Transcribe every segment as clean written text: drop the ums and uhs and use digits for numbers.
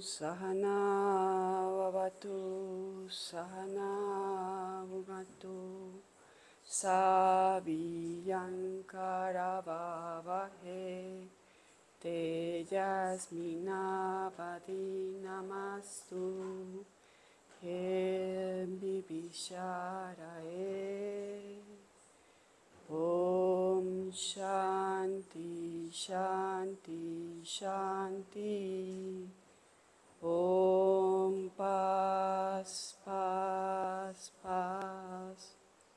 Sahana Vavatu Sahana Bhunatu Saviyankaravavahe Tejasminavadinamastu Bibisharae. Om Shanti Shanti Shanti. Om Paz Paz Paz.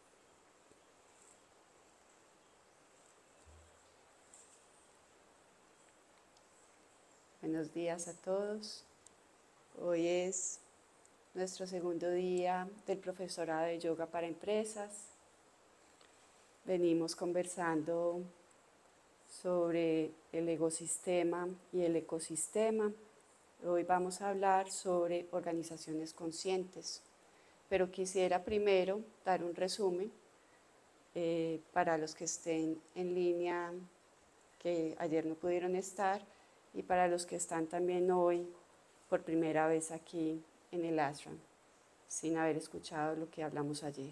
Buenos días a todos. Hoy es nuestro segundo día del profesorado de yoga para empresas. Venimos conversando sobre el egosistema y el ecosistema. Hoy vamos a hablar sobre organizaciones conscientes, pero quisiera primero dar un resumen para los que estén en línea, que ayer no pudieron estar, y para los que están también hoy por primera vez aquí en el ashram, sin haber escuchado lo que hablamos ayer.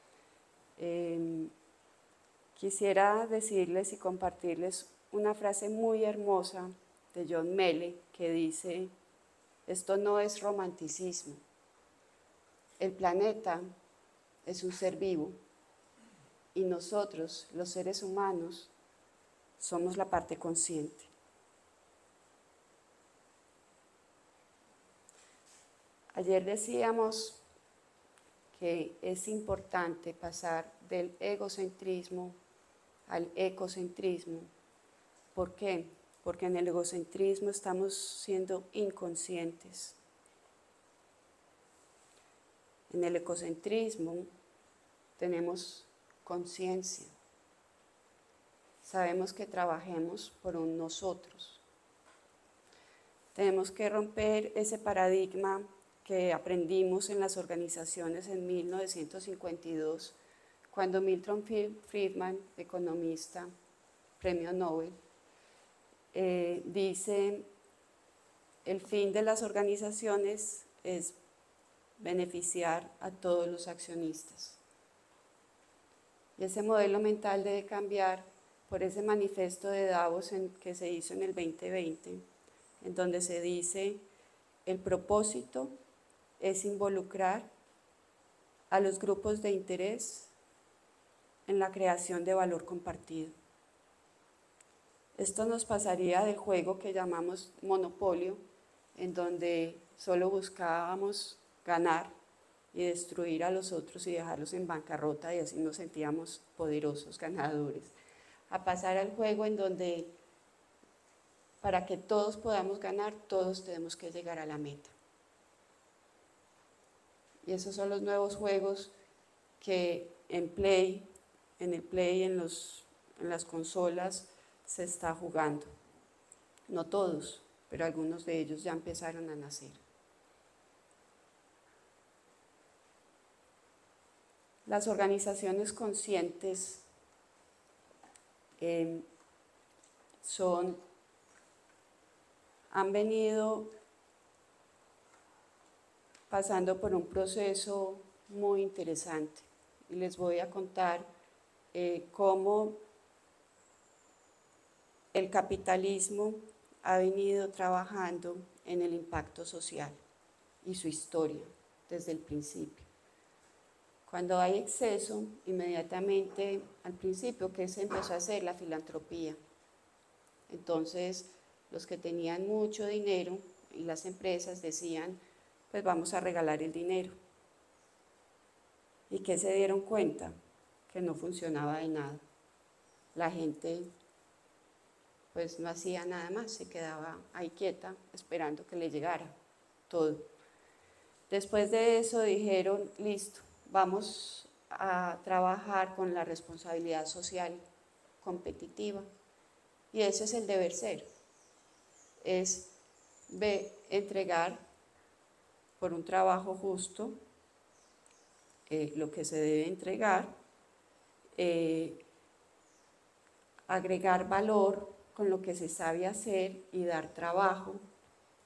Quisiera decirles y compartirles una frase muy hermosa de John Mele que dice: esto no es romanticismo. El planeta es un ser vivo y nosotros, los seres humanos, somos la parte consciente. Ayer decíamos que es importante pasar del egocentrismo al ecocentrismo. ¿Por qué? Porque en el egocentrismo estamos siendo inconscientes. En el ecocentrismo tenemos conciencia. Sabemos que trabajemos por un nosotros. Tenemos que romper ese paradigma que aprendimos en las organizaciones en 1952, cuando Milton Friedman, economista, premio Nobel, dice: el fin de las organizaciones es beneficiar a todos los accionistas. Y ese modelo mental debe cambiar por ese manifiesto de Davos que se hizo en el 2020, en donde se dice: el propósito es involucrar a los grupos de interés en la creación de valor compartido. Esto nos pasaría del juego que llamamos monopolio, en donde solo buscábamos ganar y destruir a los otros y dejarlos en bancarrota, y así nos sentíamos poderosos ganadores, a pasar al juego en donde para que todos podamos ganar, todos tenemos que llegar a la meta. Y esos son los nuevos juegos que en las consolas se está jugando. No todos, pero algunos de ellos ya empezaron a nacer. Las organizaciones conscientes han venido pasando por un proceso muy interesante, y les voy a contar cómo el capitalismo ha venido trabajando en el impacto social y su historia desde el principio. Cuando hay exceso, inmediatamente al principio, ¿qué se empezó a hacer? La filantropía. Entonces, los que tenían mucho dinero y las empresas decían: pues vamos a regalar el dinero. ¿Y qué se dieron cuenta? Que no funcionaba de nada. La gente pues no hacía nada más, se quedaba ahí quieta esperando que le llegara todo. Después de eso dijeron: listo, vamos a trabajar con la responsabilidad social competitiva, y ese es el deber ser, es entregar por un trabajo justo lo que se debe entregar, agregar valor con lo que se sabe hacer y dar trabajo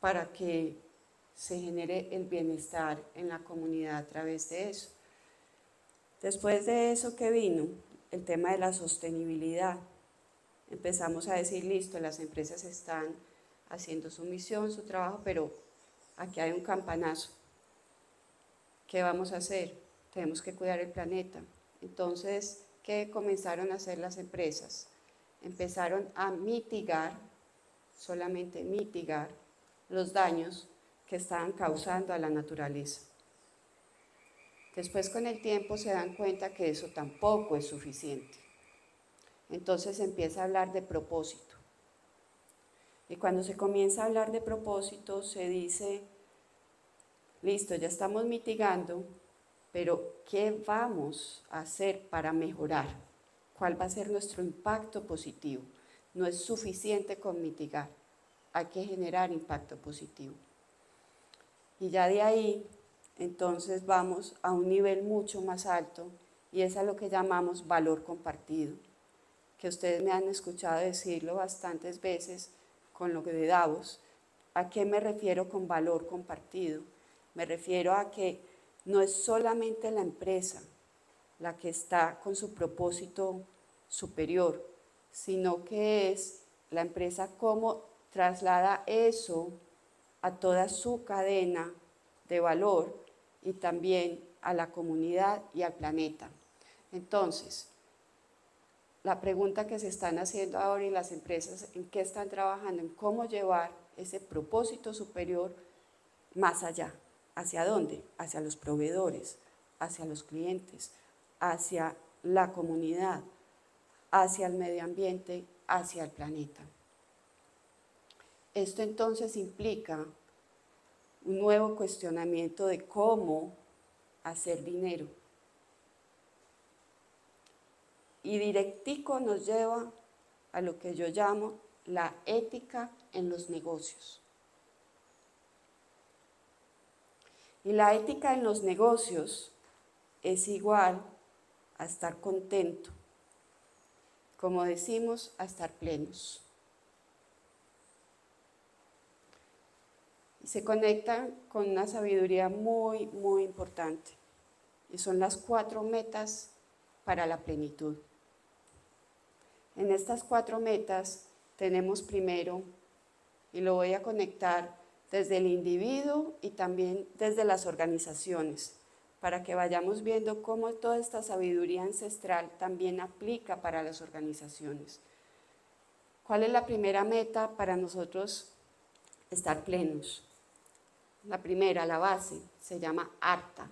para que se genere el bienestar en la comunidad a través de eso. Después de eso, ¿qué vino? El tema de la sostenibilidad. Empezamos a decir, listo, las empresas están haciendo su misión, su trabajo, pero aquí hay un campanazo. ¿Qué vamos a hacer? Tenemos que cuidar el planeta. Entonces, ¿qué comenzaron a hacer las empresas? Empezaron a mitigar, solamente mitigar, los daños que estaban causando a la naturaleza. Después, con el tiempo, se dan cuenta que eso tampoco es suficiente. Entonces empieza a hablar de propósito. Y cuando se comienza a hablar de propósito, se dice, listo, ya estamos mitigando, pero ¿qué vamos a hacer para mejorar? ¿Cuál va a ser nuestro impacto positivo? No es suficiente con mitigar, hay que generar impacto positivo. Y ya de ahí, entonces vamos a un nivel mucho más alto, y es a lo que llamamos valor compartido, que ustedes me han escuchado decirlo bastantes veces con lo de Davos. ¿A qué me refiero con valor compartido? Me refiero a que no es solamente la empresa la que está con su propósito superior, sino que es la empresa cómo traslada eso a toda su cadena de valor y también a la comunidad y al planeta. Entonces, la pregunta que se están haciendo ahora y las empresas, ¿en qué están trabajando? En cómo llevar ese propósito superior más allá. ¿Hacia dónde? Hacia los proveedores, hacia los clientes, hacia la comunidad, hacia el medio ambiente, hacia el planeta. Esto entonces implica un nuevo cuestionamiento de cómo hacer dinero. Y directico nos lleva a lo que yo llamo la ética en los negocios. Y la ética en los negocios es igual a estar contento, como decimos, a estar plenos. Y se conectan con una sabiduría muy, muy importante. Y son las 4 metas para la plenitud. En estas 4 metas tenemos primero, y lo voy a conectar desde el individuo y también desde las organizaciones, para que vayamos viendo cómo toda esta sabiduría ancestral también aplica para las organizaciones. ¿Cuál es la primera meta para nosotros estar plenos? La primera, la base, se llama ARTA.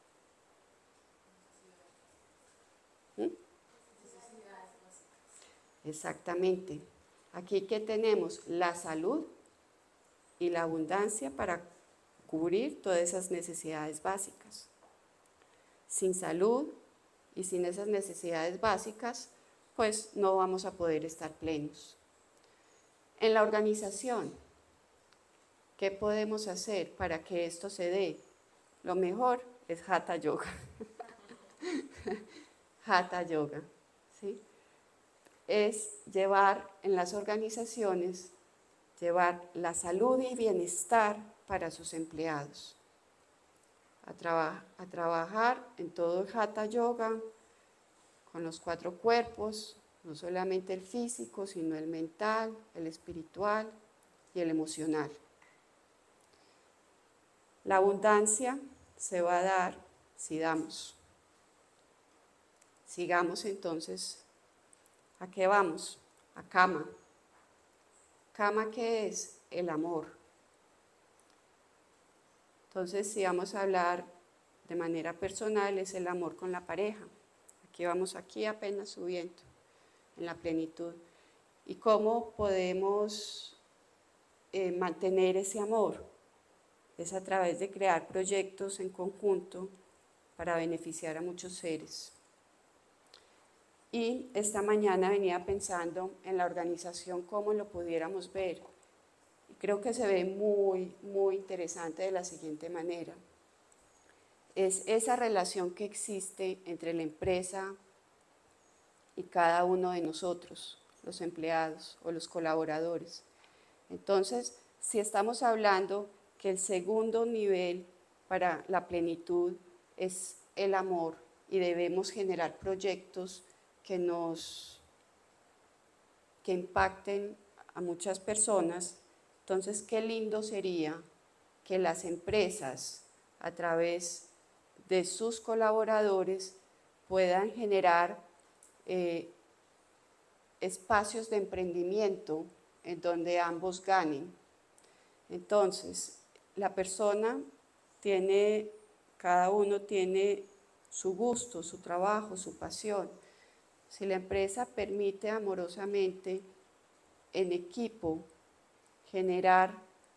Exactamente. Aquí que tenemos la salud y la abundancia para cubrir todas esas necesidades básicas. Sin salud y sin esas necesidades básicas, pues no vamos a poder estar plenos. En la organización, ¿qué podemos hacer para que esto se dé? Lo mejor es Hatha Yoga. Hatha Yoga, ¿sí? Es llevar en las organizaciones, llevar la salud y bienestar para sus empleados. A trabajar en todo el Hatha Yoga, con los 4 cuerpos, no solamente el físico, sino el mental, el espiritual y el emocional. La abundancia se va a dar si damos. Sigamos entonces. ¿A qué vamos? A Kama. ¿Kama qué es? El amor. Entonces, si vamos a hablar de manera personal, es el amor con la pareja. Aquí vamos aquí apenas subiendo, en la plenitud. ¿Y cómo podemos mantener ese amor? Es a través de crear proyectos en conjunto para beneficiar a muchos seres. Y esta mañana venía pensando en la organización, cómo lo pudiéramos ver. Y creo que se ve muy, muy interesante de la siguiente manera. Es esa relación que existe entre la empresa y cada uno de nosotros, los empleados o los colaboradores. Entonces, si estamos hablando que el segundo nivel para la plenitud es el amor y debemos generar proyectos que impacten a muchas personas, entonces qué lindo sería que las empresas, a través de sus colaboradores, puedan generar espacios de emprendimiento en donde ambos ganen. Entonces, la persona tiene, cada uno tiene su gusto, su trabajo, su pasión. Si la empresa permite amorosamente, en equipo, generar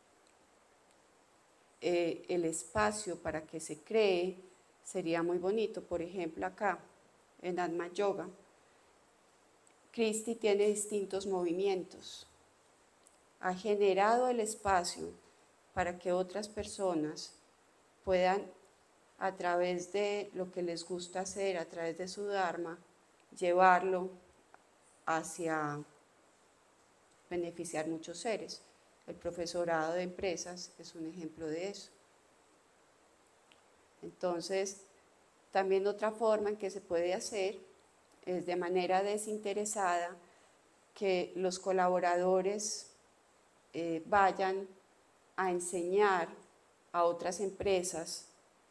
el espacio para que se cree, sería muy bonito. Por ejemplo, acá, en Atma Yoga, Cristi tiene distintos movimientos. Ha generado el espacio para que otras personas puedan, a través de lo que les gusta hacer, a través de su Dharma, llevarlo hacia beneficiar muchos seres. El profesorado de empresas es un ejemplo de eso. Entonces, también otra forma en que se puede hacer es de manera desinteresada que los colaboradores vayan a enseñar a otras empresas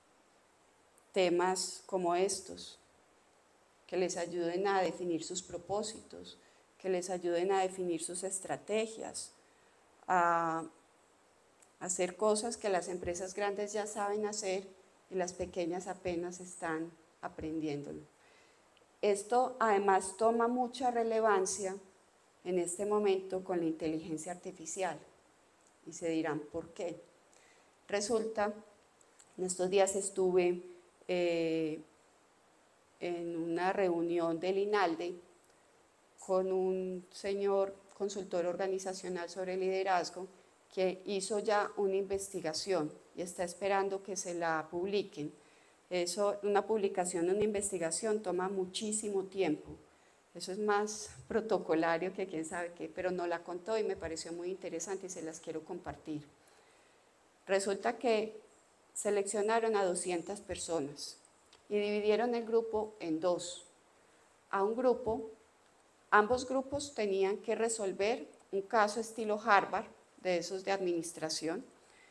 temas como estos, que les ayuden a definir sus propósitos, que les ayuden a definir sus estrategias, a hacer cosas que las empresas grandes ya saben hacer y las pequeñas apenas están aprendiéndolo. Esto además toma mucha relevancia en este momento con la inteligencia artificial. Y se dirán, ¿por qué? Resulta, en estos días estuve en una reunión del INALDE con un señor consultor organizacional sobre liderazgo que hizo ya una investigación y está esperando que se la publiquen. Eso, una publicación, una investigación toma muchísimo tiempo. Eso es más protocolario que quién sabe qué, pero no la contó y me pareció muy interesante y se las quiero compartir. Resulta que seleccionaron a 200 personas y dividieron el grupo en dos. A un grupo, ambos grupos tenían que resolver un caso estilo Harvard, de esos de administración.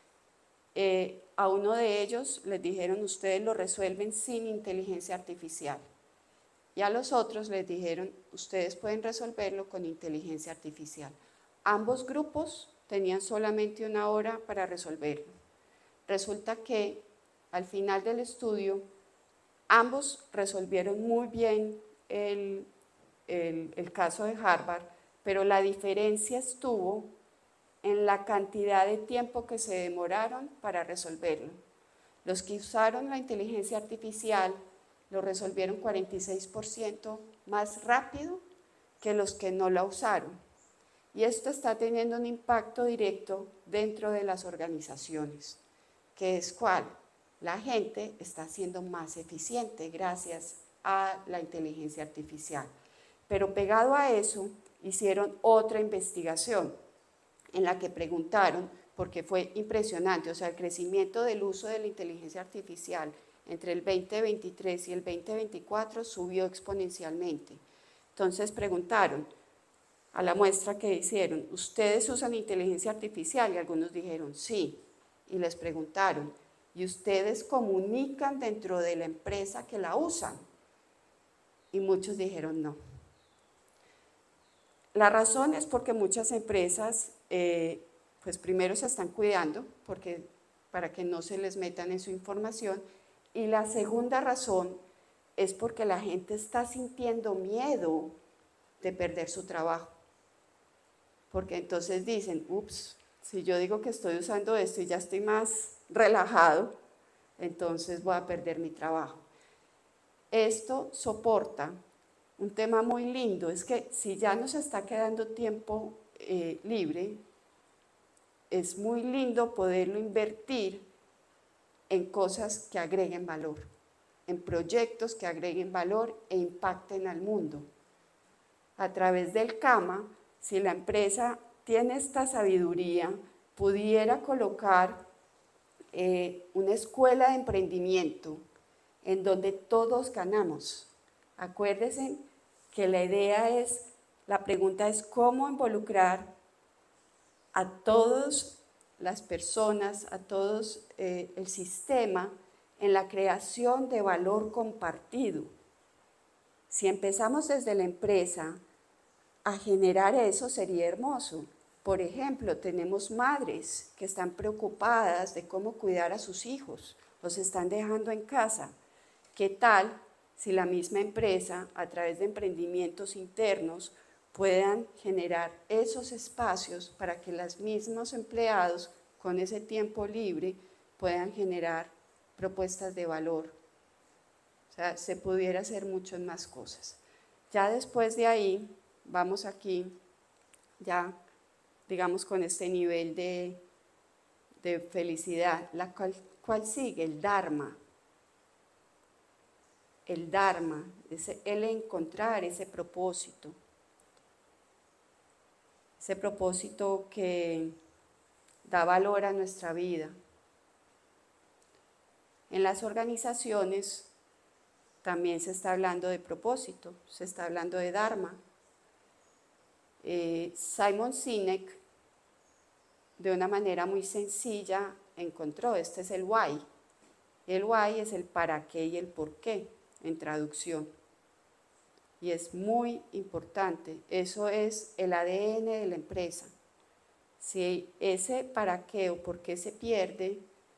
A uno de ellos les dijeron, ustedes lo resuelven sin inteligencia artificial. Y a los otros les dijeron, ustedes pueden resolverlo con inteligencia artificial. Ambos grupos tenían solamente 1 hora para resolverlo. Resulta que al final del estudio, ambos resolvieron muy bien el caso de Harvard, pero la diferencia estuvo en la cantidad de tiempo que se demoraron para resolverlo. Los que usaron la inteligencia artificial lo resolvieron 46% más rápido que los que no la usaron. Y esto está teniendo un impacto directo dentro de las organizaciones, que es cuál, la gente está siendo más eficiente gracias a la inteligencia artificial. Pero pegado a eso, hicieron otra investigación en la que preguntaron, porque fue impresionante, o sea, el crecimiento del uso de la inteligencia artificial entre el 2023 y el 2024 subió exponencialmente. Entonces preguntaron a la muestra que hicieron, ¿ustedes usan inteligencia artificial? Y algunos dijeron sí. Y les preguntaron, ¿y ustedes comunican dentro de la empresa que la usan? Y muchos dijeron no. La razón es porque muchas empresas, pues primero se están cuidando para que no se les metan en su información, y la segunda razón es porque la gente está sintiendo miedo de perder su trabajo. Porque entonces dicen, ups, si yo digo que estoy usando esto y ya estoy más relajado, entonces voy a perder mi trabajo. Esto soporta un tema muy lindo, es que si ya nos está quedando tiempo libre, es muy lindo poderlo invertir en cosas que agreguen valor, en proyectos que agreguen valor e impacten al mundo. A través del Kama, si la empresa tiene esta sabiduría pudiera colocar una escuela de emprendimiento en donde todos ganamos. Acuérdense que la pregunta es cómo involucrar a todas las personas, a todos el sistema en la creación de valor compartido. Si empezamos desde la empresa a generar eso, sería hermoso. Por ejemplo, tenemos madres que están preocupadas de cómo cuidar a sus hijos, los están dejando en casa. ¿Qué tal si la misma empresa, a través de emprendimientos internos, puedan generar esos espacios para que los mismos empleados, con ese tiempo libre, puedan generar propuestas de valor? O sea, se pudiera hacer muchas más cosas. Ya después de ahí, vamos aquí, ya digamos con este nivel de felicidad, ¿cuál sigue? El Dharma. El Dharma, el encontrar ese propósito que da valor a nuestra vida. En las organizaciones también se está hablando de propósito, se está hablando de Dharma. Simon Sinek, de una manera muy sencilla, encontró, este es el why. El why es el para qué y el por qué, en traducción. Y es muy importante, eso es el ADN de la empresa. Si ese para qué o por qué se pierde,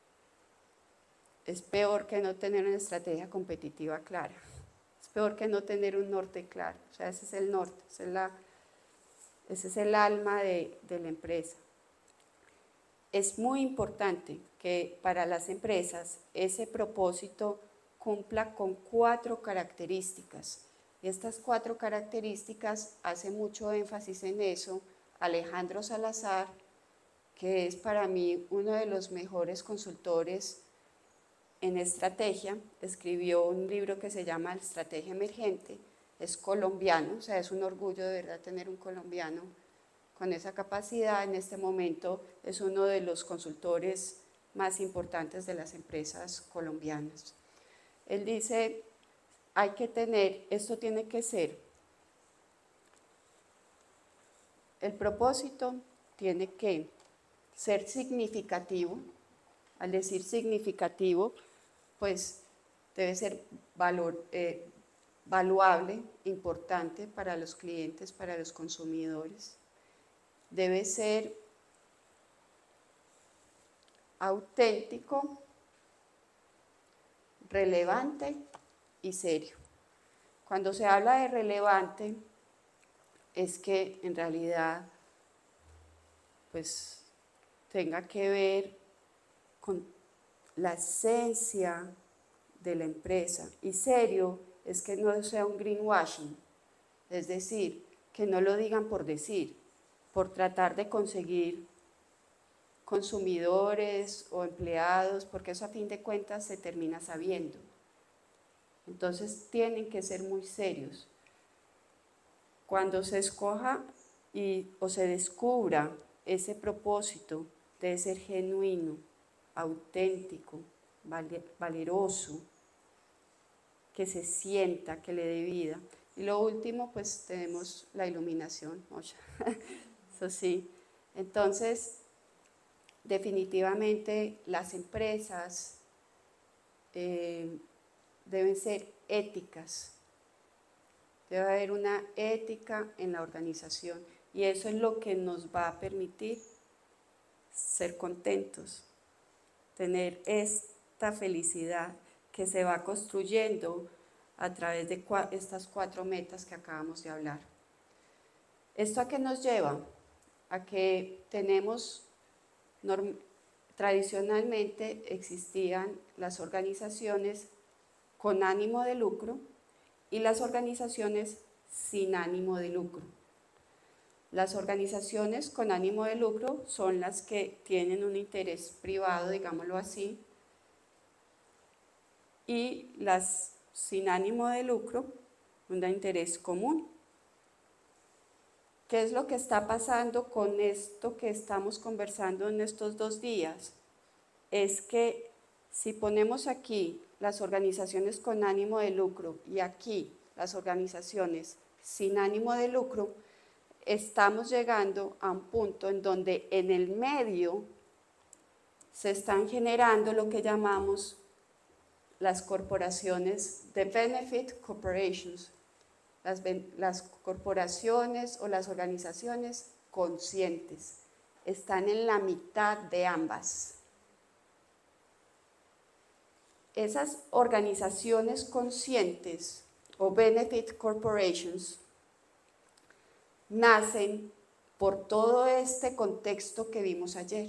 es peor que no tener una estrategia competitiva clara. Es peor que no tener un norte claro. O sea, ese es el norte, ese es el alma de la empresa. Es muy importante que para las empresas ese propósito cumpla con 4 características. Y estas 4 características, hace mucho énfasis en eso Alejandro Salazar, que es para mí uno de los mejores consultores en estrategia. Escribió un libro que se llama Estrategia Emergente, es colombiano, o sea, es un orgullo de verdad tener un colombiano con esa capacidad. En este momento es uno de los consultores más importantes de las empresas colombianas. Él dice, esto tiene que ser, el propósito tiene que ser significativo. Al decir significativo, pues debe ser valuable, importante para los clientes, para los consumidores. Debe ser auténtico, relevante y serio. Cuando se habla de relevante, es que en realidad pues tenga que ver con la esencia de la empresa. Y serio es que no sea un greenwashing, es decir, que no lo digan por decir, por tratar de conseguir consumidores o empleados, porque eso a fin de cuentas se termina sabiendo. Entonces tienen que ser muy serios. Cuando se escoja o se descubra ese propósito, debe ser genuino, auténtico, valeroso, que se sienta, que le dé vida. Y lo último, pues tenemos la iluminación, eso sí. Entonces, definitivamente las empresas deben ser éticas. Debe haber una ética en la organización y eso es lo que nos va a permitir ser contentos, tener esta felicidad que se va construyendo a través de estas 4 metas que acabamos de hablar. ¿Esto a qué nos lleva? A que tradicionalmente existían las organizaciones con ánimo de lucro y las organizaciones sin ánimo de lucro. Las organizaciones con ánimo de lucro son las que tienen un interés privado, digámoslo así, y las sin ánimo de lucro, un interés común. ¿Qué es lo que está pasando con esto que estamos conversando en estos 2 días? Es que si ponemos aquí las organizaciones con ánimo de lucro y aquí las organizaciones sin ánimo de lucro, estamos llegando a un punto en donde en el medio se están generando lo que llamamos las corporaciones de benefit corporations, las corporaciones o las organizaciones conscientes. Están en la mitad de ambas. Esas organizaciones conscientes o benefit corporations nacen por todo este contexto que vimos ayer.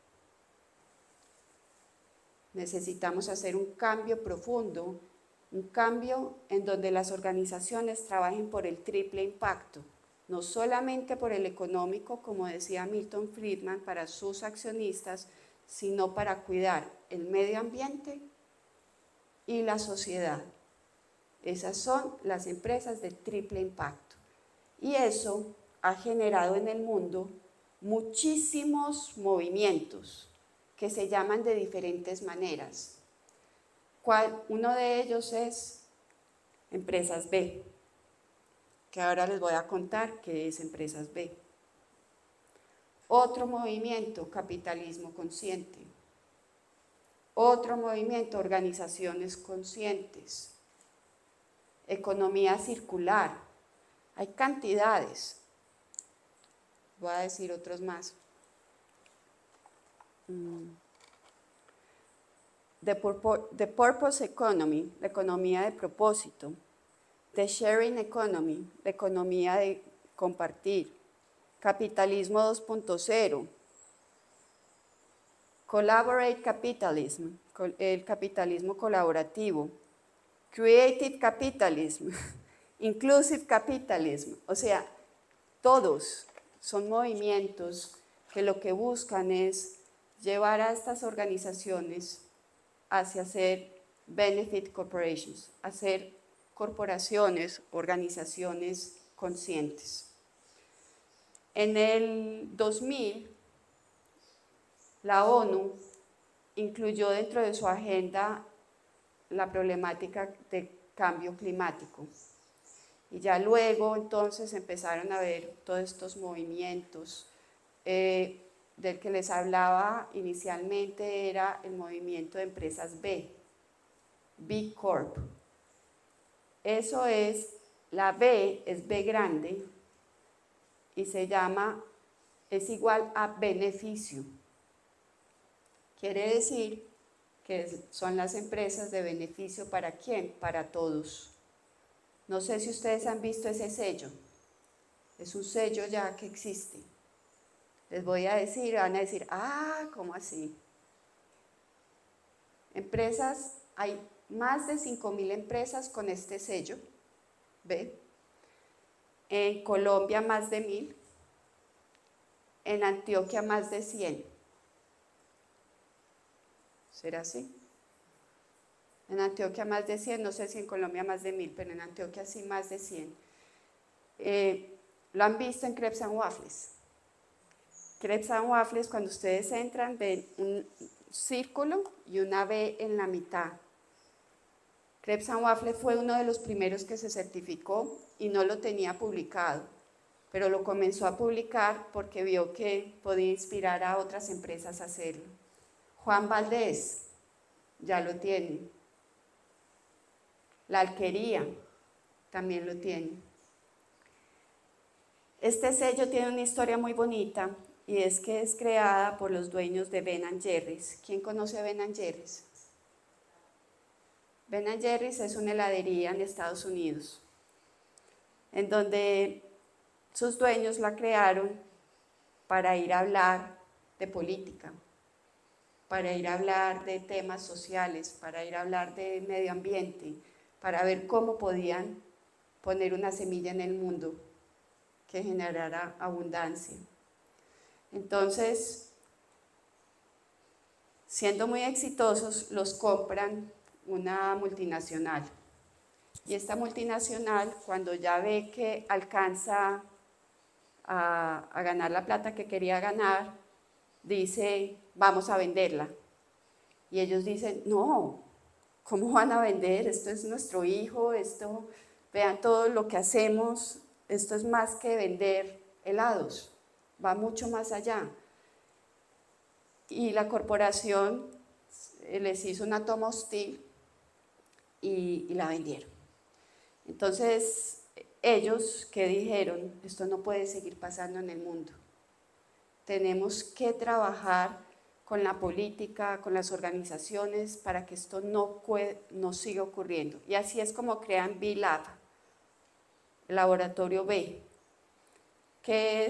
Necesitamos hacer un cambio profundo, un cambio en donde las organizaciones trabajen por el triple impacto, no solamente por el económico, como decía Milton Friedman, para sus accionistas, sino para cuidar el medio ambiente y la sociedad. Esas son las empresas de triple impacto. Y eso ha generado en el mundo muchísimos movimientos que se llaman de diferentes maneras. Uno de ellos es Empresas B, que ahora les voy a contar qué es Empresas B. Otro movimiento, capitalismo consciente. Otro movimiento, organizaciones conscientes. Economía circular. Hay cantidades. Voy a decir otros más. The Purpose Economy, la economía de propósito. The Sharing Economy, la economía de compartir. Capitalismo 2.0. Collaborate Capitalism, el capitalismo colaborativo. Creative Capitalism, Inclusive Capitalism, o sea, todos son movimientos que lo que buscan es llevar a estas organizaciones hacia ser benefit corporations, hacer corporaciones, organizaciones conscientes. En el 2000, la ONU incluyó dentro de su agenda la problemática de cambio climático. Y ya luego entonces empezaron a ver todos estos movimientos. Del que les hablaba inicialmente era el movimiento de empresas B, B Corp. Eso es, la B es B grande y se llama, es igual a beneficio. Quiere decir que son las empresas de beneficio ¿para quién? Para todos. No sé si ustedes han visto ese sello. Es un sello ya que existe. Les voy a decir, van a decir, ¿cómo así? Empresas, hay más de 5.000 empresas con este sello, ¿ve? En Colombia más de 1.000, en Antioquia más de 100. ¿Será así? En Antioquia más de 100, no sé si en Colombia más de 1.000, pero en Antioquia sí más de 100. Lo han visto en Crepes and Waffles. Crepes and Waffles, cuando ustedes entran, ven un círculo y una B en la mitad. Crepes and Waffles fue uno de los primeros que se certificó y no lo tenía publicado, pero lo comenzó a publicar porque vio que podía inspirar a otras empresas a hacerlo. Juan Valdés, ya lo tiene. La Alquería, también lo tiene. Este sello tiene una historia muy bonita y es que es creada por los dueños de Ben & Jerry's. ¿Quién conoce a Ben & Jerry's? Ben & Jerry's es una heladería en Estados Unidos, en donde sus dueños la crearon para ir a hablar de política, para ir a hablar de temas sociales, para ir a hablar de medio ambiente, para ver cómo podían poner una semilla en el mundo que generara abundancia. Entonces, siendo muy exitosos, los compran una multinacional. Y esta multinacional, cuando ya ve que alcanza a ganar la plata que quería ganar, dice, vamos a venderla. Y ellos dicen, no, ¿cómo van a vender? Esto es nuestro hijo, esto, vean todo lo que hacemos, esto es más que vender helados, va mucho más allá. Y la corporación les hizo una toma hostil y la vendieron. Entonces, ellos que dijeron, esto no puede seguir pasando en el mundo. Tenemos que trabajar con la política, con las organizaciones, para que esto no siga ocurriendo. Y así es como crean B-Lab, el laboratorio B. ¿Qué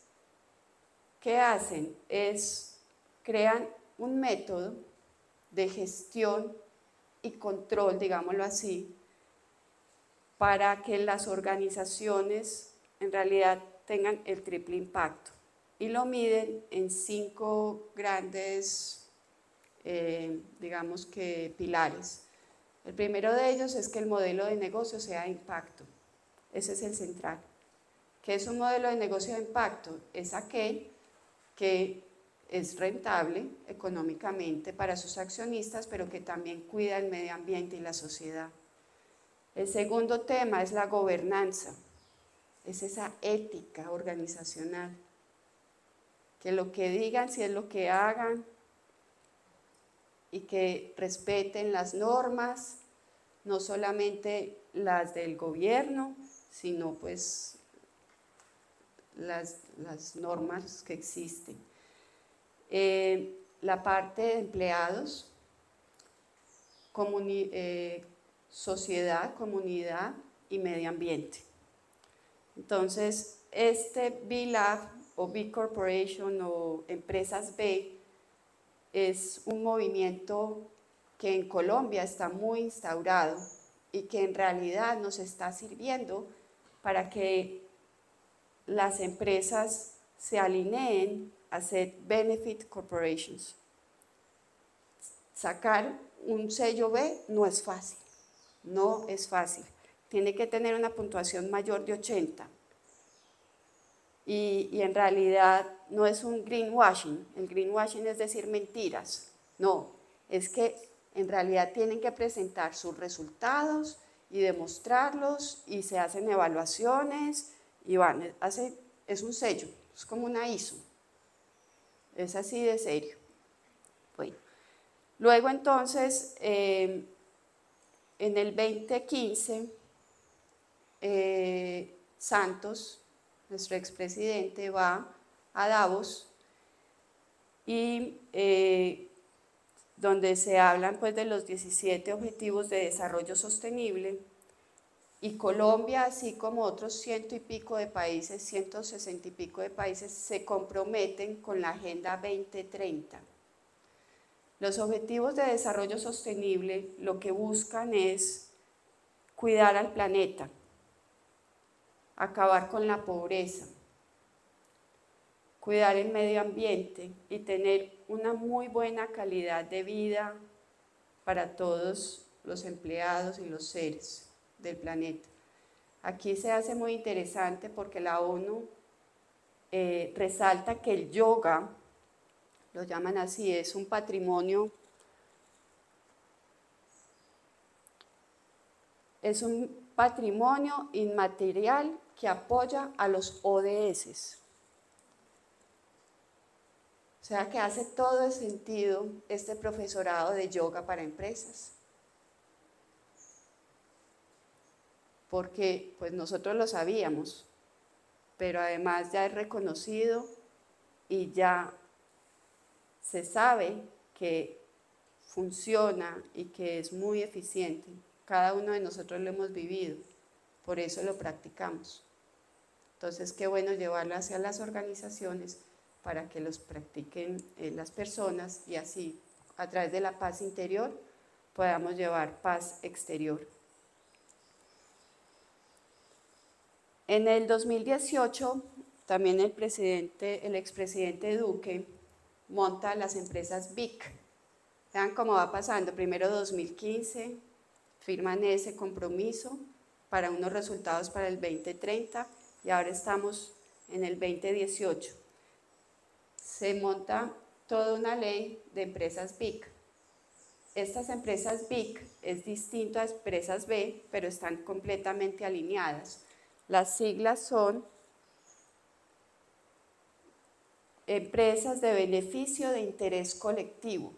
hacen? Crean un método de gestión y control, digámoslo así, para que las organizaciones en realidad tengan el triple impacto. Y lo miden en 5 grandes, digamos que pilares. El primero de ellos es que el modelo de negocio sea de impacto. Ese es el central. ¿Qué es un modelo de negocio de impacto? Es aquel que es rentable económicamente para sus accionistas, pero que también cuida el medio ambiente y la sociedad. El segundo tema es la gobernanza, es esa ética organizacional, que lo que digan, si es lo que hagan, y que respeten las normas, no solamente las del gobierno, sino pues las normas que existen. La parte de empleados, sociedad, comunidad y medio ambiente. Entonces, este B-Lab o B Corporation o Empresas B es un movimiento que en Colombia está muy instaurado y que en realidad nos está sirviendo para que las empresas se alineen a ser Benefit Corporations. Sacar un sello B no es fácil, no es fácil. Tiene que tener una puntuación mayor de 80. Y en realidad no es un greenwashing. El greenwashing es decir mentiras. No, es que en realidad tienen que presentar sus resultados y demostrarlos y se hacen evaluaciones y es un sello, es como una ISO. Es así de serio. Bueno, luego entonces, en el 2015, Santos, nuestro expresidente, va a Davos y donde se hablan pues de los 17 Objetivos de Desarrollo Sostenible, y Colombia, así como otros 100 y pico de países, 160 y pico de países, se comprometen con la Agenda 2030. Los Objetivos de Desarrollo Sostenible lo que buscan es cuidar al planeta, acabar con la pobreza, cuidar el medio ambiente y tener una muy buena calidad de vida para todos los empleados y los seres del planeta. Aquí se hace muy interesante porque la ONU resalta que el yoga, lo llaman así, es un patrimonio, inmaterial que apoya a los ODS. O sea que hace todo el sentido este profesorado de yoga para empresas. Porque pues nosotros lo sabíamos, pero además ya es reconocido y ya se sabe que funciona y que es muy eficiente. Cada uno de nosotros lo hemos vivido, por eso lo practicamos. Entonces, qué bueno llevarlo hacia las organizaciones para que los practiquen las personas y así, a través de la paz interior, podamos llevar paz exterior. En el 2018, también el expresidente Duque monta las empresas BIC. Vean cómo va pasando. Primero 2015, firman ese compromiso para unos resultados para el 2030 y ahora estamos en el 2018, se monta toda una ley de empresas BIC. Estas empresas BIC es distinto a empresas B, pero están completamente alineadas. Las siglas son empresas de beneficio de interés colectivo.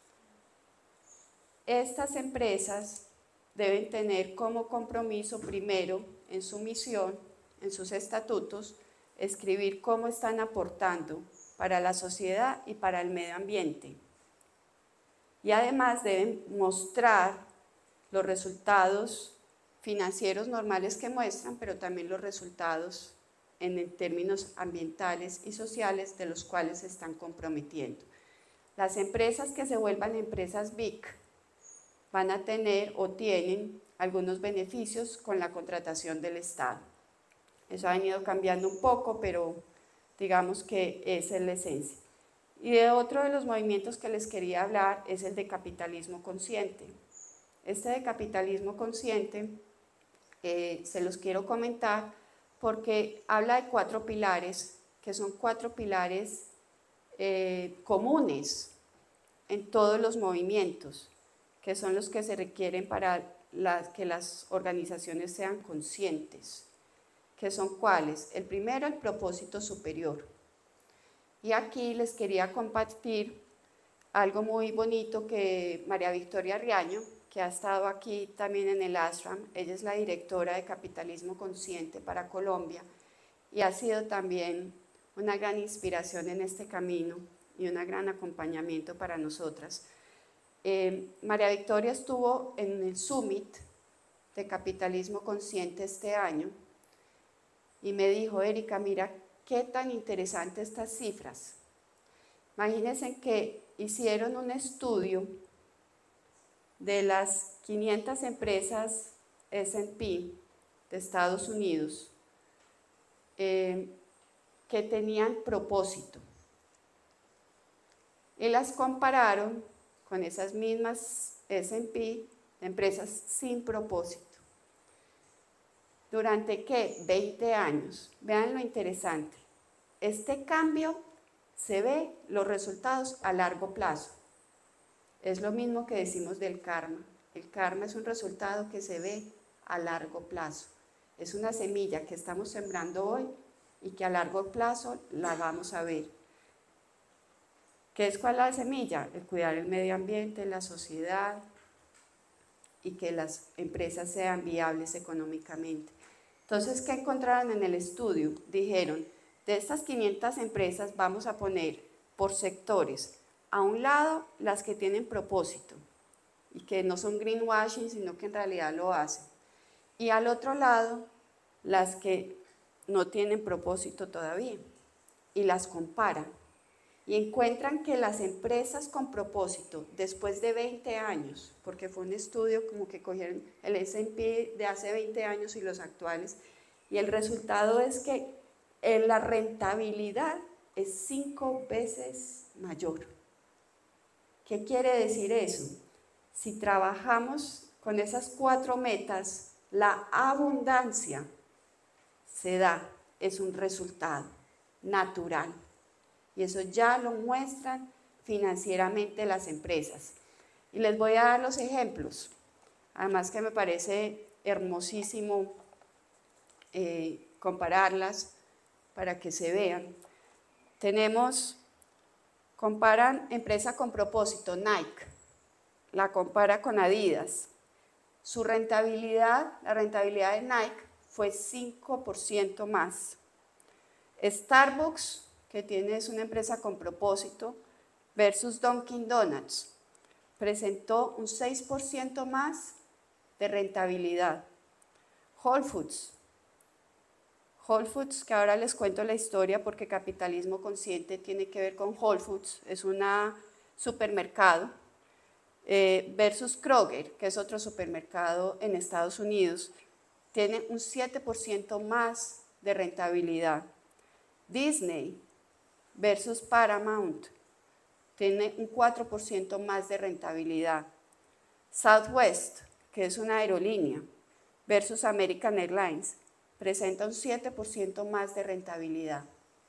Estas empresas deben tener como compromiso primero en su misión, en sus estatutos, escribir cómo están aportando para la sociedad y para el medio ambiente. Y además deben mostrar los resultados financieros normales que muestran, pero también los resultados en términos ambientales y sociales de los cuales se están comprometiendo. Las empresas que se vuelvan empresas BIC van a tener o tienen algunos beneficios con la contratación del Estado. Eso ha venido cambiando un poco, pero digamos que esa es la esencia. Y de otro de los movimientos que les quería hablar es el de capitalismo consciente. Este de capitalismo consciente se los quiero comentar porque habla de 4 pilares, que son 4 pilares comunes en todos los movimientos, que son los que se requieren para que las organizaciones sean conscientes. ¿Que son cuáles? El primero, el propósito superior. Y aquí les quería compartir algo muy bonito que María Victoria Riaño, que ha estado aquí también en el ASRAM, ella es la directora de Capitalismo Consciente para Colombia y ha sido también una gran inspiración en este camino y un gran acompañamiento para nosotras. María Victoria estuvo en el Summit de Capitalismo Consciente este año y me dijo, Erika, mira qué tan interesantes estas cifras. Imagínense que hicieron un estudio de las 500 empresas S&P de Estados Unidos que tenían propósito y las compararon con esas mismas S&P de empresas sin propósito. ¿Durante qué? 20 años. Vean lo interesante. Este cambio se ve los resultados a largo plazo. Es lo mismo que decimos del karma. El karma es un resultado que se ve a largo plazo. Es una semilla que estamos sembrando hoy y que a largo plazo la vamos a ver. ¿Qué es cuál es la semilla? El cuidar el medio ambiente, la sociedad y que las empresas sean viables económicamente. Entonces, ¿qué encontraron en el estudio? Dijeron, de estas 500 empresas vamos a poner por sectores, a un lado las que tienen propósito y que no son greenwashing, sino que en realidad lo hacen. Y al otro lado, las que no tienen propósito todavía y las comparan. Y encuentran que las empresas con propósito, después de 20 años, porque fue un estudio como que cogieron el S&P de hace 20 años y los actuales, y el resultado es que la rentabilidad es 5 veces mayor. ¿Qué quiere decir eso? Si trabajamos con esas 4 metas, la abundancia se da, es un resultado natural. Y eso ya lo muestran financieramente las empresas. Y les voy a dar los ejemplos, además que me parece hermosísimo compararlas para que se vean. Comparan empresa con propósito, Nike, la compara con Adidas. Su rentabilidad, la rentabilidad de Nike fue 5% más. Starbucks, que es una empresa con propósito, versus Dunkin' Donuts, presentó un 6% más de rentabilidad. Whole Foods, que ahora les cuento la historia porque Capitalismo Consciente tiene que ver con Whole Foods, es un supermercado, versus Kroger, que es otro supermercado en Estados Unidos, tiene un 7% más de rentabilidad. Disney versus Paramount tiene un 4% más de rentabilidad. Southwest, que es una aerolínea, versus American Airlines, presenta un 7% más de rentabilidad.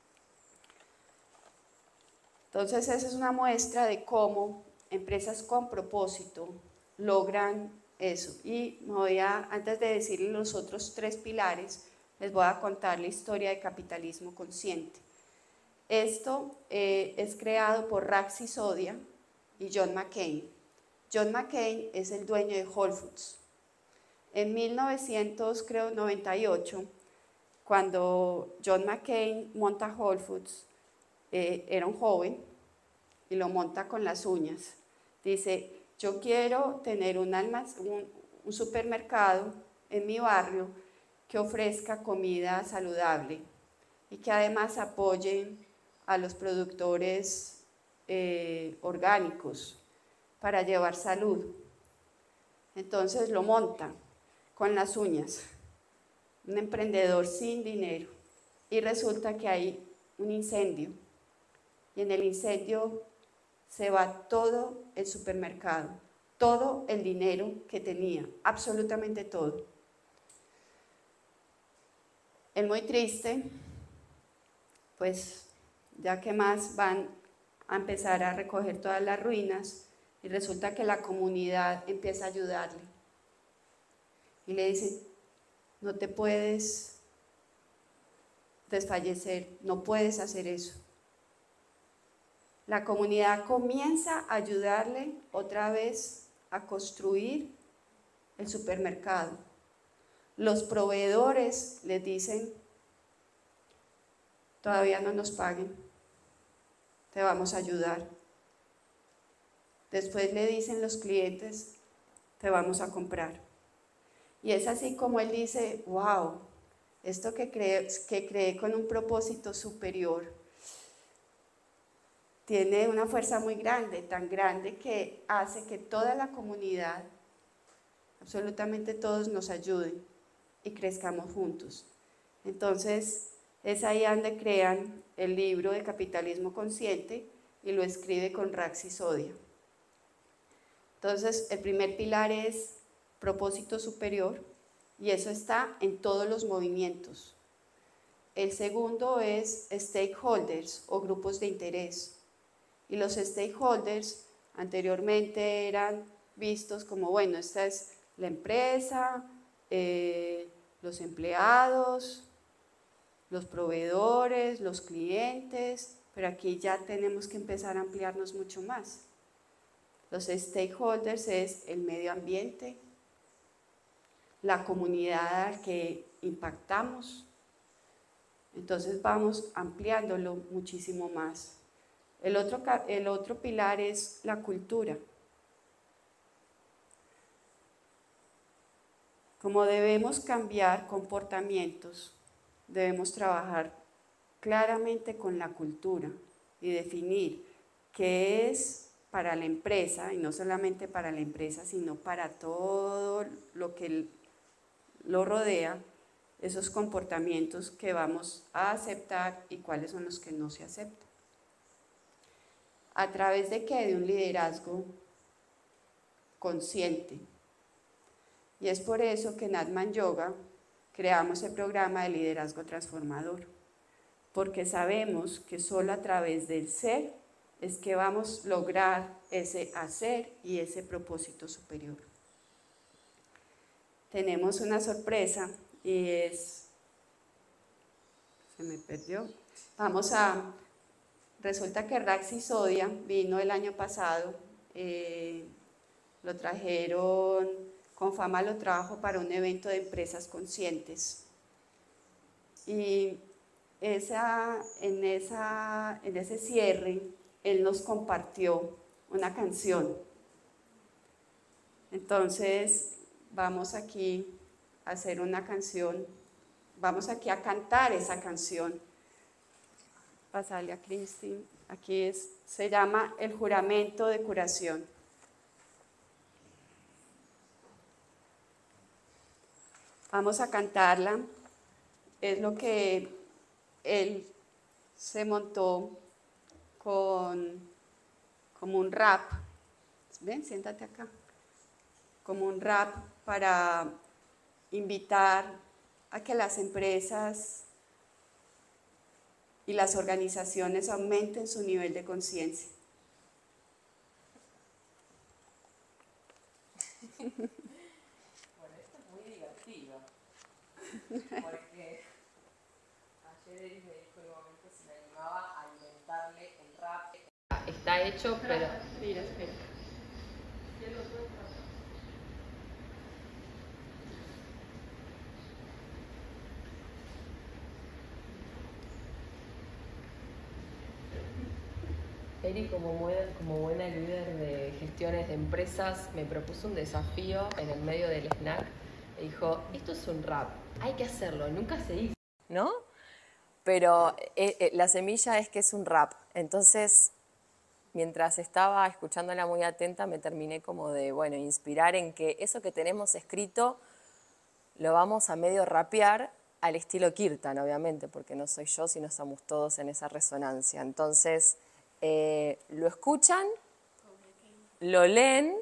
Entonces, esa es una muestra de cómo empresas con propósito logran eso. Y antes de decirles los otros 3 pilares, les voy a contar la historia de capitalismo consciente. Esto es creado por Rax Sisodia y John McCain. John McCain es el dueño de Whole Foods. En 1998, cuando John McCain monta Whole Foods, era un joven y lo monta con las uñas. Dice, yo quiero tener un supermercado en mi barrio que ofrezca comida saludable y que además apoye a los productores orgánicos para llevar salud. Entonces lo monta con las uñas, un emprendedor sin dinero, y resulta que hay un incendio, y en el incendio se va todo el supermercado, todo el dinero que tenía, absolutamente todo. Él muy triste, pues ya que más van a empezar a recoger todas las ruinas, y resulta que la comunidad empieza a ayudarle. Y le dicen, no te puedes desfallecer, no puedes hacer eso. La comunidad comienza a ayudarle otra vez a construir el supermercado. Los proveedores les dicen, todavía no nos paguen, te vamos a ayudar. Después le dicen los clientes, te vamos a comprar. Y es así como él dice, wow, esto que creé con un propósito superior tiene una fuerza muy grande, tan grande que hace que toda la comunidad, absolutamente todos, nos ayuden y crezcamos juntos. Entonces, es ahí donde crean el libro de Capitalismo Consciente y lo escribe con Rax Sisodia. Entonces, el primer pilar es propósito superior y eso está en todos los movimientos. El segundo es stakeholders o grupos de interés. Y los stakeholders anteriormente eran vistos como, bueno, esta es la empresa, los empleados, los proveedores, los clientes, pero aquí ya tenemos que empezar a ampliarnos mucho más. Los stakeholders es el medio ambiente, la comunidad a la que impactamos, entonces vamos ampliándolo muchísimo más. El otro pilar es la cultura. Como debemos cambiar comportamientos, debemos trabajar claramente con la cultura y definir qué es para la empresa, y no solamente para la empresa, sino para todo lo que lo rodea, esos comportamientos que vamos a aceptar y cuáles son los que no se aceptan. ¿A través de qué? De un liderazgo consciente. Y es por eso que en Atman Yoga creamos el programa de liderazgo transformador, porque sabemos que solo a través del ser es que vamos a lograr ese hacer y ese propósito superior. Tenemos una sorpresa y se me perdió. Resulta que Rax Sisodia vino el año pasado, lo trajeron, Confama lo trajo para un evento de empresas conscientes. Y en ese cierre, él nos compartió una canción. Entonces, vamos aquí a hacer una canción, vamos aquí a cantar esa canción. Pasarle a Christine, aquí se llama El Juramento de Curación. Vamos a cantarla, es lo que él se montó como un rap. Ven, siéntate acá. Como un rap para invitar a que las empresas y las organizaciones aumenten su nivel de conciencia. Bueno, esto es muy divertido, porque ayer Eric me dijo en un momento si me animaba a inventarle el rap. Está hecho, pero... Mira, espera. Eric, como buena líder de gestiones de empresas, me propuso un desafío en el medio del snack. Me dijo, esto es un rap, hay que hacerlo, nunca se hizo, ¿no? Pero la semilla es que es un rap. Entonces, mientras estaba escuchándola muy atenta, me terminé como de, bueno, inspirar en que eso que tenemos escrito lo vamos a medio rapear al estilo Kirtan, obviamente, porque no soy yo, sino estamos todos en esa resonancia. Entonces, lo escuchan, lo leen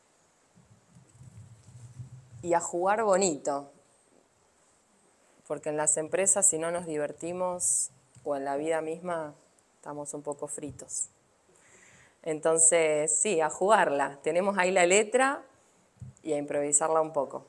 y a jugar bonito. Porque en las empresas, si no nos divertimos, o en la vida misma, estamos un poco fritos. Entonces, sí, a jugarla. Tenemos ahí la letra y a improvisarla un poco.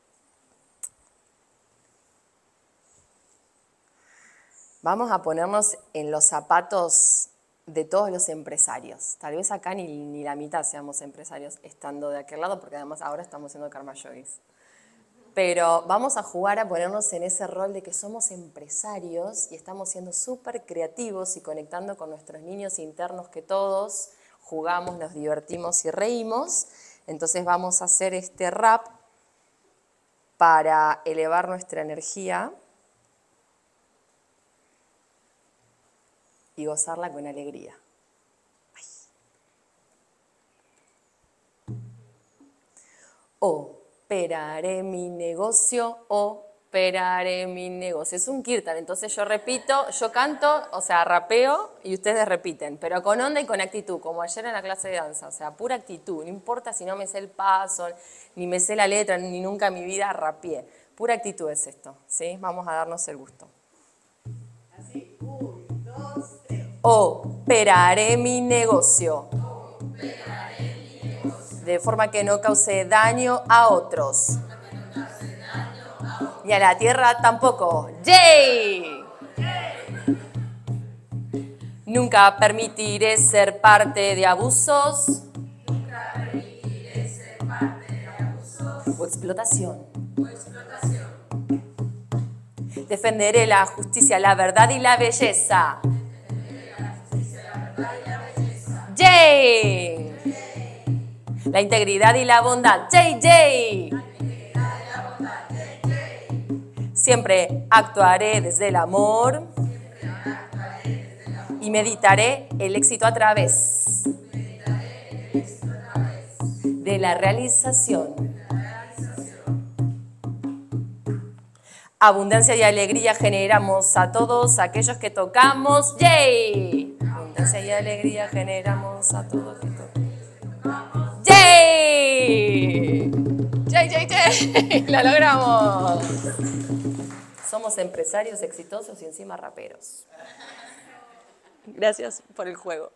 Vamos a ponernos en los zapatos de todos los empresarios. Tal vez acá ni la mitad seamos empresarios estando de aquel lado, porque además ahora estamos siendo karma yogis. Pero vamos a jugar a ponernos en ese rol de que somos empresarios y estamos siendo súper creativos y conectando con nuestros niños internos que todos jugamos, nos divertimos y reímos. Entonces vamos a hacer este rap para elevar nuestra energía y gozarla con alegría. Ay. Operaré mi negocio, operaré mi negocio. Es un kirtan, entonces yo repito, yo canto, o sea, rapeo y ustedes repiten, pero con onda y con actitud, como ayer en la clase de danza, o sea, pura actitud, no importa si no me sé el paso, ni me sé la letra, ni nunca en mi vida rapeé. Pura actitud es esto, ¿sí? Vamos a darnos el gusto. Así, 1, 2, 3. Operaré mi negocio. De forma que no cause daño a otros. Ni a la tierra tampoco. ¡Yay! Nunca permitiré ser parte de abusos. O explotación. Defenderé la justicia, la verdad y la belleza. ¡Yay! La integridad y la bondad. ¡Yay, yay! Siempre actuaré desde el amor y meditaré el éxito a través de la realización. Abundancia y alegría generamos a todos aquellos que tocamos. ¡Yay! Abundancia y alegría generamos a todos que tocamos. ¡Yay! ¡Yay, yay, yay! ¡Lo logramos! Somos empresarios exitosos y encima raperos. Gracias por el juego.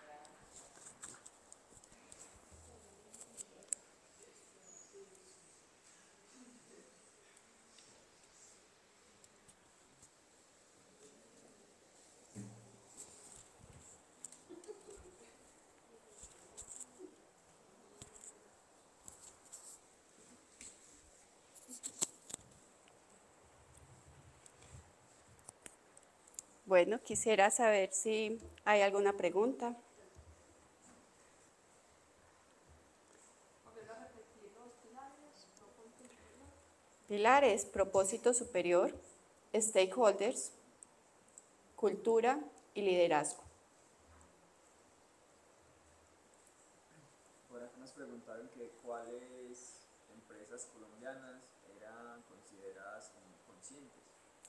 Bueno, quisiera saber si hay alguna pregunta. Pilares, propósito superior, stakeholders, cultura y liderazgo. Por acá nos preguntaron que cuáles empresas colombianas eran consideradas como conscientes.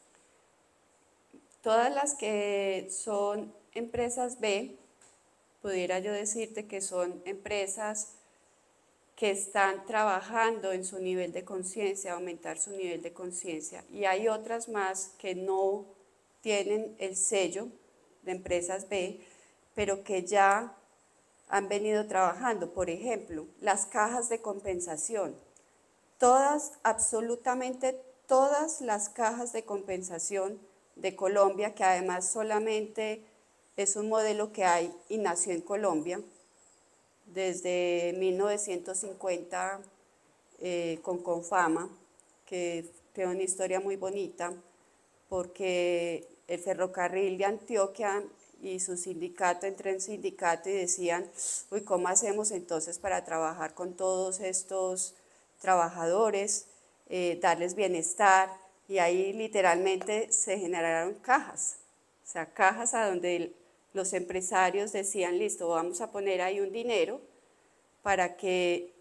Todas las que son empresas B, pudiera yo decirte que son empresas que están trabajando en su nivel de conciencia, aumentar su nivel de conciencia. Y hay otras más que no tienen el sello de empresas B, pero que ya han venido trabajando. Por ejemplo, las cajas de compensación. Todas, absolutamente todas las cajas de compensación de Colombia, que además solamente es un modelo que hay y nació en Colombia, desde 1950 con Confama, que tiene una historia muy bonita, porque el ferrocarril de Antioquia y su sindicato, entré en sindicato y decían, uy, ¿cómo hacemos entonces para trabajar con todos estos trabajadores, darles bienestar? Y ahí literalmente se generaron cajas, o sea, cajas a donde los empresarios decían, listo, vamos a poner ahí un dinero para que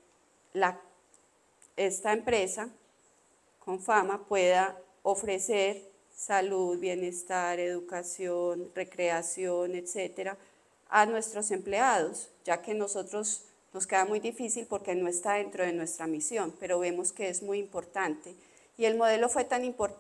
esta empresa Confama pueda ofrecer salud, bienestar, educación, recreación, etcétera, a nuestros empleados, ya que nosotros nos queda muy difícil porque no está dentro de nuestra misión, pero vemos que es muy importante. Y el modelo fue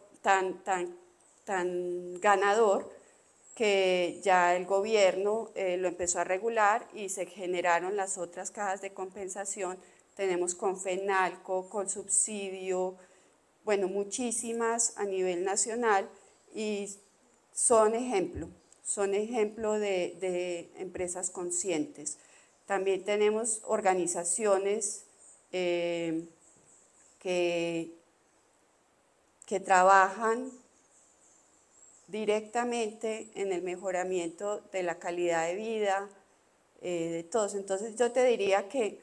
tan ganador que ya el gobierno lo empezó a regular y se generaron las otras cajas de compensación. Tenemos Confenalco, Colsubsidio, bueno, muchísimas a nivel nacional y son ejemplo de empresas conscientes. También tenemos organizaciones que trabajan directamente en el mejoramiento de la calidad de vida de todos. Entonces yo te diría que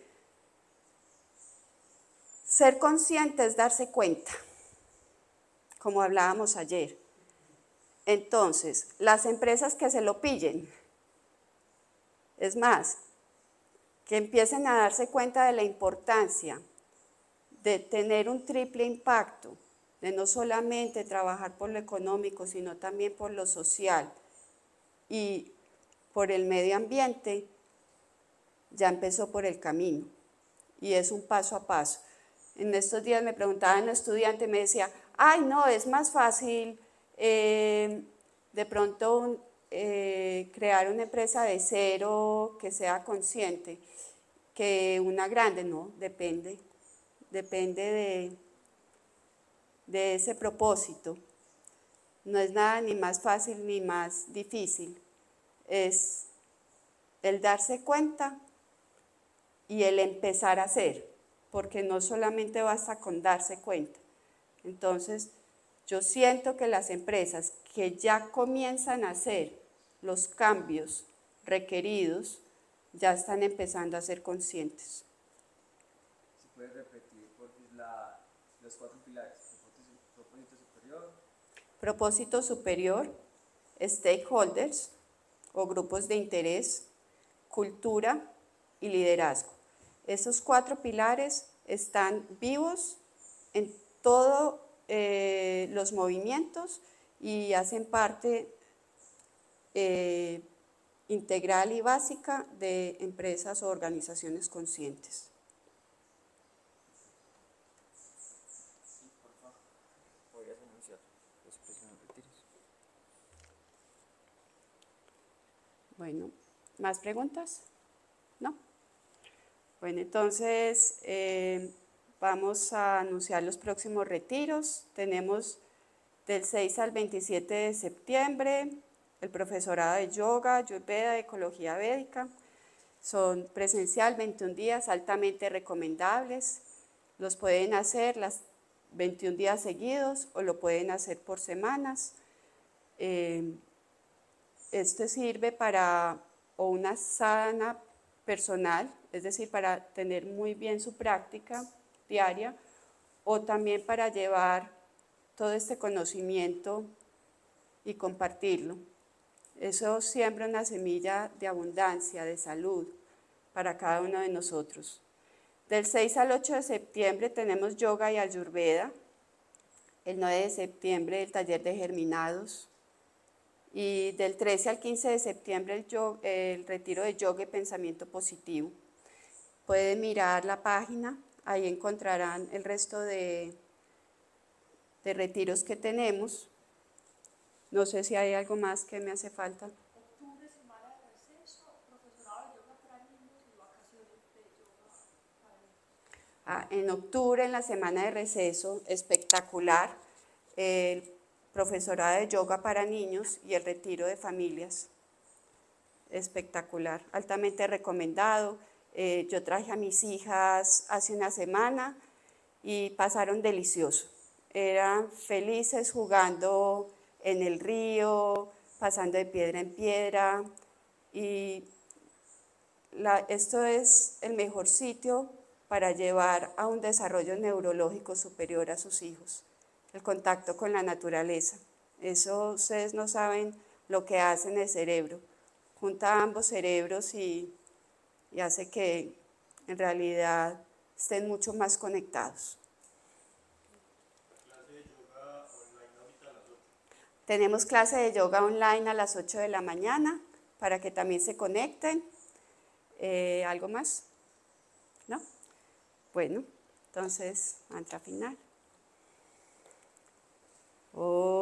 ser consciente es darse cuenta, como hablábamos ayer. Entonces, las empresas que se lo pillen, es más, que empiecen a darse cuenta de la importancia de tener un triple impacto, de no solamente trabajar por lo económico, sino también por lo social y por el medio ambiente, ya empezó por el camino y es un paso a paso. En estos días me preguntaba un estudiante, me decía, ay no, es más fácil de pronto crear una empresa de cero que sea consciente que una grande. No, depende de ese propósito. No es nada ni más fácil ni más difícil, es el darse cuenta y el empezar a hacer, porque no solamente basta con darse cuenta. Entonces, yo siento que las empresas que ya comienzan a hacer los cambios requeridos, ya están empezando a ser conscientes. ¿Se puede repetir los 4 pilares? Propósito superior. Propósito superior, stakeholders o grupos de interés, cultura y liderazgo. Esos 4 pilares están vivos en todos los movimientos y hacen parte integral y básica de empresas o organizaciones conscientes. Sí, por favor. ¿Podrías anunciar los próximos retiros? Bueno, ¿más preguntas? ¿No? Bueno, entonces vamos a anunciar los próximos retiros. Tenemos del 6 al 27 de septiembre el profesorado de yoga, ayurveda, ecología védica. Son presencial, 21 días, altamente recomendables. Los pueden hacer las 21 días seguidos o lo pueden hacer por semanas. Esto sirve para una sadhana personal, es decir, para tener muy bien su práctica diaria, o también para llevar todo este conocimiento y compartirlo. Eso siembra una semilla de abundancia, de salud para cada uno de nosotros. Del 6 al 8 de septiembre tenemos yoga y ayurveda. El 9 de septiembre el taller de germinados. Y del 13 al 15 de septiembre el retiro de yoga y pensamiento positivo. pueden mirar la página, ahí encontrarán el resto de retiros que tenemos. No sé si hay algo más que me hace falta. Octubre, semana de receso, profesorado de yoga para niños y vacaciones de yoga para niños. En octubre, en la semana de receso, espectacular, el profesorado de yoga para niños y el retiro de familias. Espectacular, altamente recomendado. Yo traje a mis hijas hace una semana y pasaron delicioso. Eran felices jugando en el río, pasando de piedra en piedra, y esto es el mejor sitio para llevar a un desarrollo neurológico superior a sus hijos, el contacto con la naturaleza. Eso ustedes no saben lo que hace en el cerebro. Junta ambos cerebros y hace que en realidad estén mucho más conectados. Tenemos clase de yoga online a las 8 de la mañana para que también se conecten. ¿Algo más? ¿No? Bueno, entonces, mantra final.